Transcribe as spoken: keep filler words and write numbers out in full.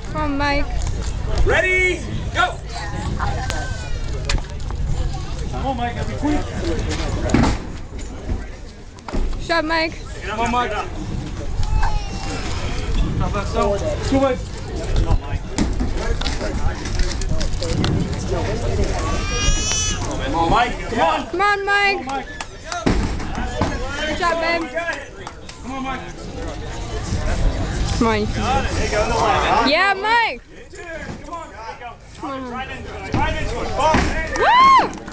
Come on, Mike. Ready, go! Come on, Mike, gotta be quick. Shut, Mike. Come on, Mike. Stop that stone. Let's go, Mike. Come on, Mike. Come on, Mike. Come on. Come on, Mike. Come on, Mike. Good job, babe. Come on, Mike. Come on. Got it. There you go, in the lemon. Yeah, Mike. Come on. There you go. Right into it. Right into it. Ball. Woo!